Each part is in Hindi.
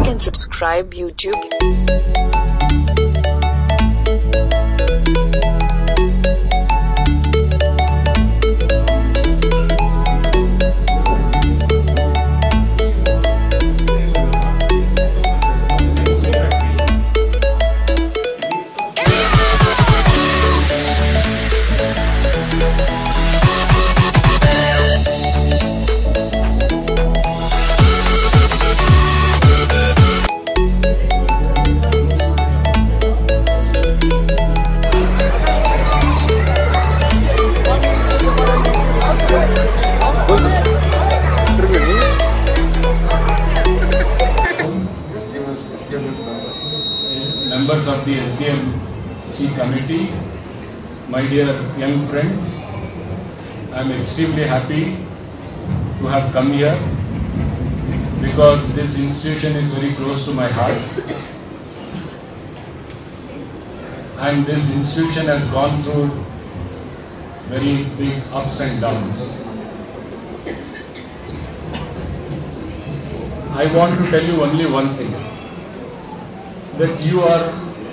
and subscribe YouTube. Members of the SDMC committee, my dear young friends, I am extremely happy to have come here because this institution is very close to my heart, and this institution has gone through very big ups and downs. I want to tell you only one thing, that you are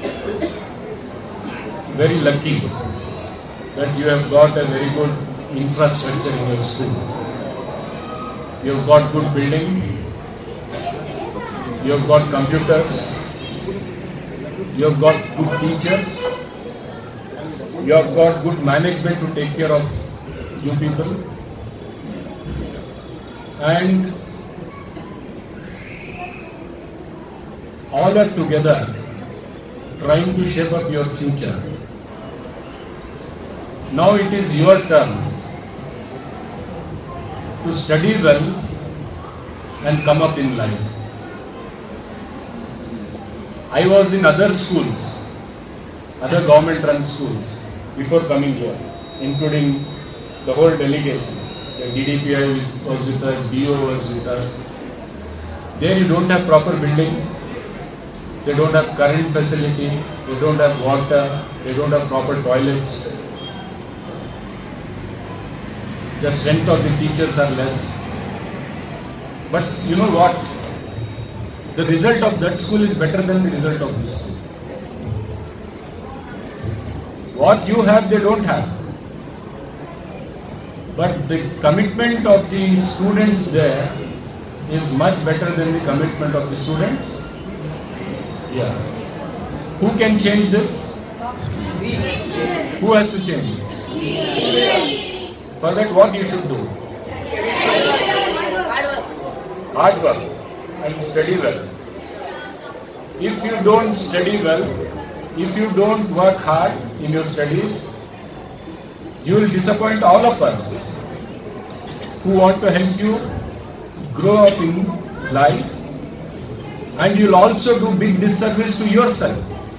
very lucky that you have got a very good infrastructure in your school. You have got good building, you have got computers, you have got good teachers, you have got good management to take care of you people, and all are together trying to shape up your future. Now it is your turn to study well and come up in life. I was in other schools, other government-run schools before coming here, including the whole delegation. The DDPI was with us, DO was with us. There you don't have proper building. They don't have current facility, they don't have water, they don't have proper toilets. The strength of the teachers are less. But you know what? The result of that school is better than the result of this school. What you have, they don't have. But the commitment of the students there is much better than the commitment of the students. Yeah. Who can change this? Who has to change it? For that, what you should do? Hard work and study well. If you don't study well, if you don't work hard in your studies, you will disappoint all of us who want to help you grow up in life. And you will also do big disservice to yourself.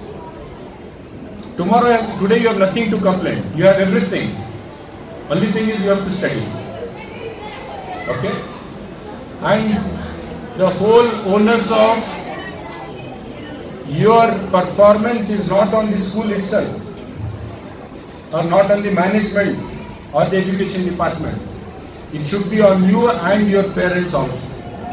Today you have nothing to complain. You have everything. Only thing is you have to study. Okay? And the whole onus of your performance is not on the school itself, or not on the management or the education department. It should be on you and your parents also.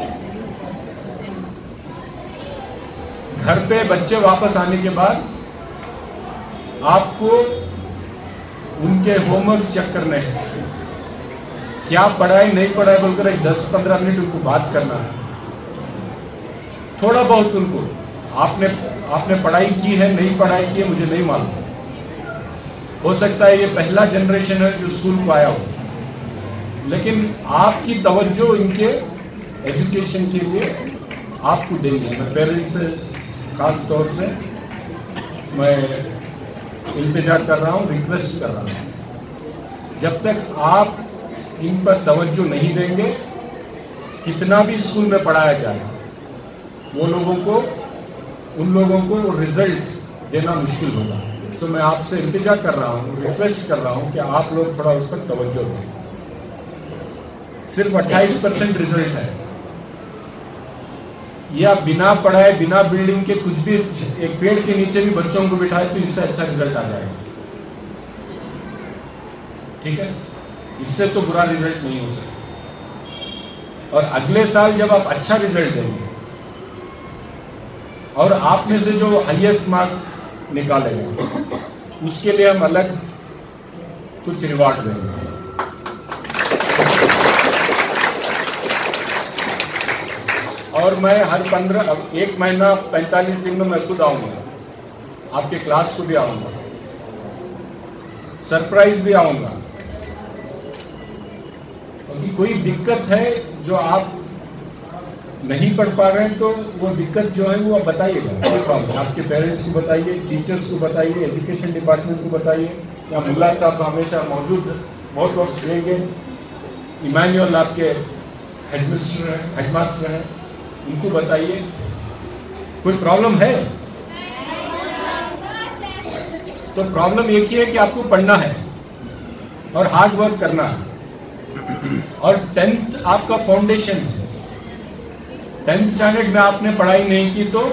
घर पे बच्चे वापस आने के बाद आपको उनके होमवर्क चेक करने हैं, क्या पढ़ाई नहीं पढ़ाई बोलकर एक 10-15 मिनट उनको बात करना है। थोड़ा बहुत उनको आपने पढ़ाई की है नहीं पढ़ाई की है मुझे नहीं मालूम, हो सकता है ये पहला जनरेशन है जो स्कूल को आया हो, लेकिन आपकी तवज्जो इनके एजुकेशन के लिए आपको देनी है। मैं पेरेंट्स से खास तौर से मैं इल्तिजा कर रहा हूँ, रिक्वेस्ट कर रहा हूँ, जब तक आप इन पर तवज्जो नहीं देंगे, कितना भी स्कूल में पढ़ाया जाए, उन लोगों को रिजल्ट देना मुश्किल होगा। तो मैं आपसे इल्तिजा कर रहा हूँ, रिक्वेस्ट कर रहा हूँ कि आप लोग थोड़ा उस पर तवज्जो दें। सिर्फ 28% रिजल्ट है। ये आप बिना पढ़ाए बिना बिल्डिंग के कुछ भी एक पेड़ के नीचे भी बच्चों को बिठाए तो इससे अच्छा रिजल्ट आ जाएगा। ठीक है, इससे तो बुरा रिजल्ट नहीं हो सकता। और अगले साल जब आप अच्छा रिजल्ट देंगे और आप में से जो हाईएस्ट मार्क निकालेगा उसके लिए हम अलग कुछ रिवार्ड देंगे। और मैं हर 1 महीना 45 दिन में मैं खुद आऊंगा, आपके क्लास को भी आऊंगा, सरप्राइज भी आऊंगा। क्योंकि कोई दिक्कत है जो आप नहीं पढ़ पा रहे हैं तो वो दिक्कत जो है वो आप बताइएगा, कोई प्रॉब्लम, आपके पेरेंट्स को बताइए, टीचर्स को बताइए, एजुकेशन डिपार्टमेंट को बताइए, या मुल्ला साहब हमेशा मौजूद बहुत वक्त रहेंगे, इमानुअल आपके हेडमास्टर हैं, उनको बताइए। कोई प्रॉब्लम है तो प्रॉब्लम एक ही है कि आपको पढ़ना है और हार्ड वर्क करना है। और 10th आपका फाउंडेशन है। 10th स्टैंडर्ड में आपने पढ़ाई नहीं की तो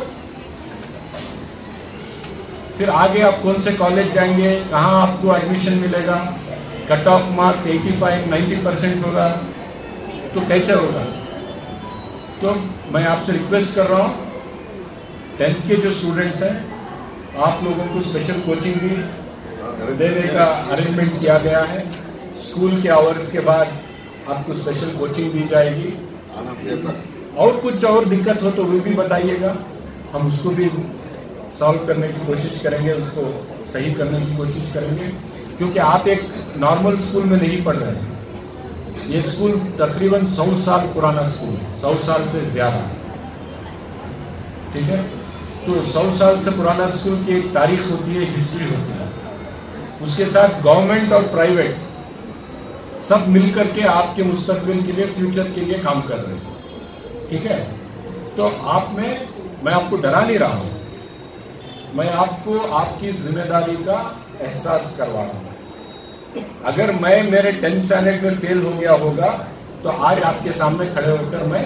फिर आगे आप कौन से कॉलेज जाएंगे, कहाँ आपको एडमिशन मिलेगा, कट ऑफ मार्क्स 85-90% होगा तो कैसे होगा। तो मैं आपसे रिक्वेस्ट कर रहा हूँ, 10th के जो स्टूडेंट्स हैं आप लोगों को स्पेशल कोचिंग भी देने का अरेंजमेंट किया गया है। स्कूल के आवर्स के बाद आपको स्पेशल कोचिंग दी जाएगी। और कुछ और दिक्कत हो तो वो भी बताइएगा, हम उसको भी सॉल्व करने की कोशिश करेंगे, उसको सही करने की कोशिश करेंगे। क्योंकि आप एक नॉर्मल स्कूल में नहीं पढ़ रहे हैं, ये स्कूल तकरीबन 100 साल पुराना स्कूल है, 100 साल से ज्यादा, ठीक है। तो 100 साल से पुराना स्कूल की एक तारीख होती है, हिस्ट्री होती है, उसके साथ गवर्नमेंट और प्राइवेट सब मिलकर के आपके मुस्तकबिल के लिए, फ्यूचर के लिए काम कर रहे हैं, ठीक है। तो मैं आपको डरा नहीं रहा हूं, मैं आपको आपकी जिम्मेदारी का एहसास करवा रहा हूं। अगर मैं मेरे 10th स्टैंडर्ड में फेल हो गया होगा तो आज आपके सामने खड़े होकर मैं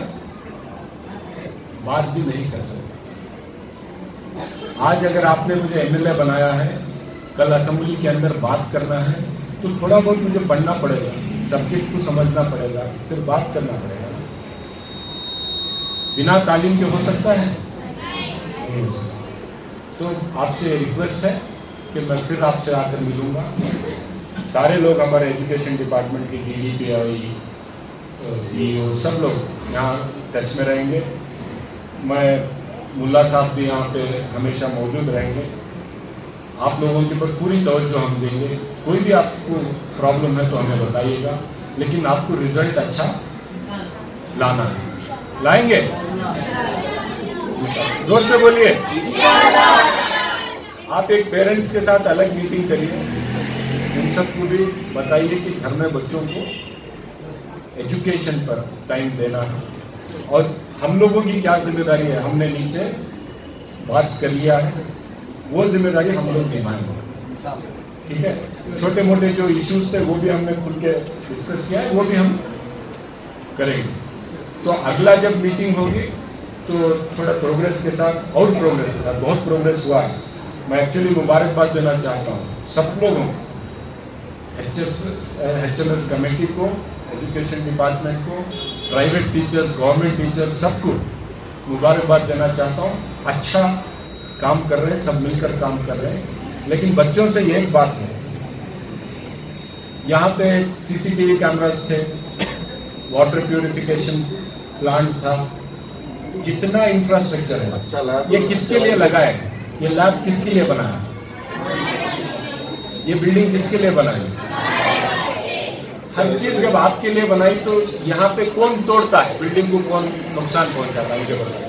बात भी नहीं कर सकता। आज अगर आपने मुझे एमएलए बनाया है, कल असेंबली के अंदर बात करना है तो थोड़ा बहुत मुझे पढ़ना पड़ेगा, सब्जेक्ट को समझना पड़ेगा, फिर बात करना पड़ेगा। बिना तालीम के हो सकता है? नहीं हो सकता। तो आपसे रिक्वेस्ट है कि मैं फिर आपसे आकर मिलूंगा। सारे लोग हमारे एजुकेशन डिपार्टमेंट के DDPI, EO सब लोग यहाँ टच में रहेंगे। मैं मुल्ला साहब भी यहाँ पे हमेशा मौजूद रहेंगे। आप लोगों के ऊपर पूरी तवज्जो हम देंगे। कोई भी आपको प्रॉब्लम है तो हमें बताइएगा, लेकिन आपको रिजल्ट अच्छा लाना है। लाएंगे? जोर से बोलिए। आप एक पेरेंट्स के साथ अलग मीटिंग करिए, उन सबको भी बताइए कि घर में बच्चों को एजुकेशन पर टाइम देना है। और हम लोगों की क्या जिम्मेदारी है, हमने नीचे बात कर लिया है, वो जिम्मेदारी हम लोग निभाएंगे, ठीक है। छोटे मोटे जो इश्यूज थे वो भी हमने खुल के डिस्कस किया है, वो भी हम करेंगे। तो अगला जब मीटिंग होगी तो थोड़ा प्रोग्रेस के साथ, और प्रोग्रेस के साथ, बहुत प्रोग्रेस हुआ है। मैं एक्चुअली मुबारकबाद देना चाहता हूँ सब लोगों को, HMS कमेटी को, एजुकेशन डिपार्टमेंट को, प्राइवेट टीचर्स, गवर्नमेंट टीचर्स, सबको मुबारकबाद देना चाहता हूँ। अच्छा काम कर रहे हैं, सब मिलकर काम कर रहे हैं। लेकिन बच्चों से ये एक बात है, यहाँ पे CCTV कैमरास थे, वाटर प्यूरिफिकेशन प्लांट था, जितना इंफ्रास्ट्रक्चर है अच्छा लैब, ये किसके लिए लगा है? ये लैब किसके लिए बना है? ये बिल्डिंग किसके लिए बनाई? हर चीज जब आपके लिए बनाई तो यहाँ पे कौन तोड़ता है बिल्डिंग को, कौन नुकसान पहुंचाता है? मुझे बताइए।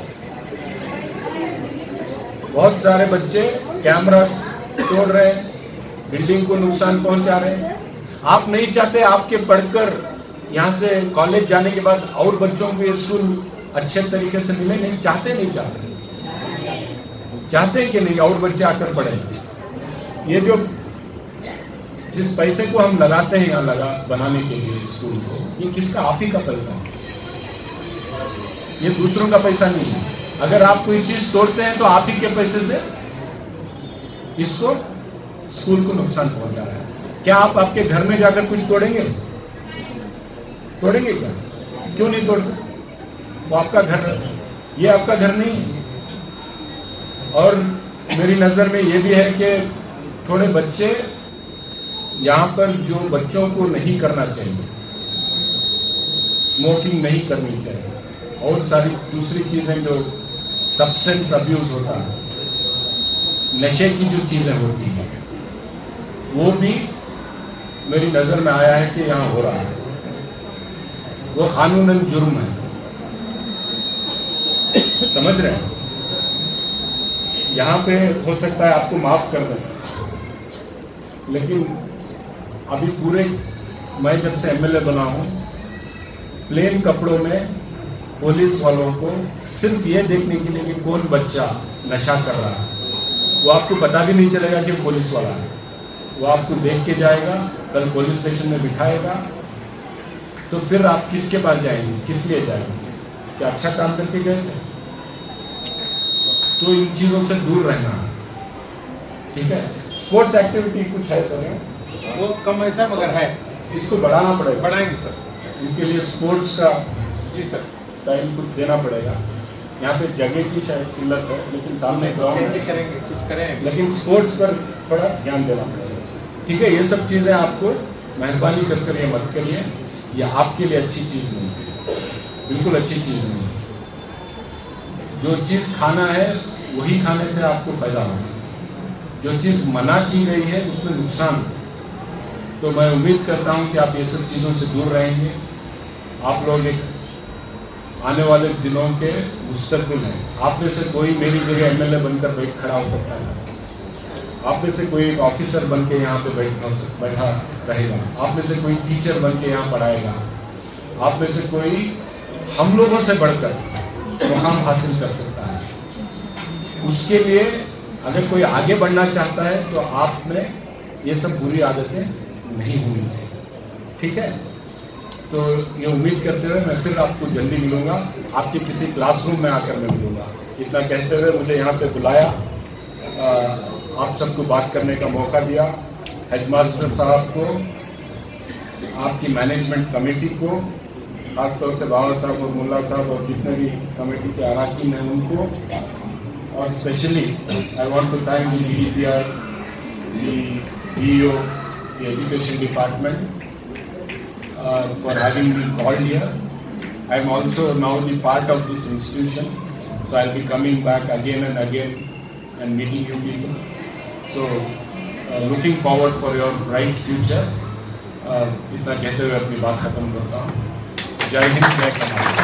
बहुत सारे बच्चे कैमरा तोड़ रहे हैं, बिल्डिंग को नुकसान पहुंचा रहे हैं। आप नहीं चाहते आपके पढ़कर यहाँ से कॉलेज जाने के बाद और बच्चों को ये स्कूल अच्छे तरीके से मिले? नहीं चाहते, नहीं चाहते, चाहते कि नहीं और बच्चे आकर पढ़े। ये जो जिस पैसे को हम लगाते हैं यहाँ लगा बनाने के लिए स्कूल को, ये किसका? आप ही का पैसा है, ये दूसरों का पैसा नहीं है। अगर आप कोई चीज तोड़ते हैं तो आप ही के पैसे से इसको स्कूल को नुकसान पहुंचा रहा है। क्या आप आपके घर में जाकर कुछ तोड़ेंगे? तोड़ेंगे क्या? क्यों नहीं तोड़ते? वो आपका घर, ये आपका घर नहीं है। और मेरी नज़र में ये भी है कि थोड़े बच्चे यहाँ पर जो बच्चों को नहीं करना चाहिए, स्मोकिंग नहीं करनी चाहिए और सारी दूसरी चीज़ें जो सब्सटेंस अब्यूज होता है, नशे की जो चीज़ें होती हैं, वो भी मेरी नज़र में आया है कि यहाँ हो रहा है। वो कानूनन जुर्म है, समझ रहे हैं? यहाँ पे हो सकता है आपको माफ कर दें, लेकिन अभी पूरे मैं जब से एमएलए बना हूँ, प्लेन कपड़ों में पुलिस वालों को सिर्फ ये देखने के लिए कि कौन बच्चा नशा कर रहा है, वो आपको पता भी नहीं चलेगा कि पुलिस वाला है। वो आपको देख के जाएगा, कल पुलिस स्टेशन में बिठाएगा, तो फिर आप किसके पास जाएंगे, किस लिए जाएंगे? क्या अच्छा काम करके गए थे? तो इन चीज़ों से दूर रहना है, ठीक है? स्पोर्ट्स एक्टिविटी कुछ है सर, वो कम ऐसा मगर है, इसको बढ़ाना पड़ेगा। बढ़ाएंगे सर, इनके लिए स्पोर्ट्स का जी सर टाइम कुछ देना पड़ेगा। यहाँ पे जगह की शायद किल्लत है, लेकिन सामने ग्राउंड करेंगे, कुछ करेंगे, लेकिन स्पोर्ट्स पर थोड़ा ध्यान देना पड़ेगा, ठीक है? ये सब चीज़ें आपको मेहरबानी कर ये मत करिए, ये आपके लिए अच्छी चीज़ नहीं है, बिल्कुल अच्छी चीज़ नहीं है। जो चीज़ खाना है वही खाने से आपको फायदा होगा, जो चीज़ मना की गई है उसमें नुकसान। तो मैं उम्मीद करता हूं कि आप ये सब चीज़ों से दूर रहेंगे। आप लोग एक आने वाले दिनों के मुस्तकबिल हैं। आप में से कोई मेरी जगह एमएलए बनकर बैठ खड़ा हो सकता है, आप में से कोई एक ऑफिसर बन के यहाँ पे बैठा रहेगा, आप में से कोई टीचर बन के यहाँ पढ़ाएगा, आप में से कोई हम लोगों से बढ़कर मुकाम हासिल कर सकता है। उसके लिए अगर कोई आगे बढ़ना चाहता है तो आप में ये सब बुरी आदतें नहीं होनी चाहिए, ठीक है? तो ये उम्मीद करते हुए मैं फिर आपको जल्दी मिलूंगा, आपके किसी क्लासरूम में आकर मैं मिलूंगा। इतना कहते हुए मुझे यहाँ पे बुलाया, आप सबको बात करने का मौका दिया, हेडमास्टर साहब को, आपकी मैनेजमेंट कमेटी को, खासतौर से बाबा साहब और मुल्ला साहब और जितने भी कमेटी के अराकीन हैं उनको, और specially I want to thank the DDPR, the EO, the Education Department for having me called here. I am also now the part of this institution, so I'll be coming back again and again and meeting you people. So looking forward for your bright future. इतना कहते हुए अपनी बात खत्म करता हूँ। जय हिंद, जय कर्नाटक।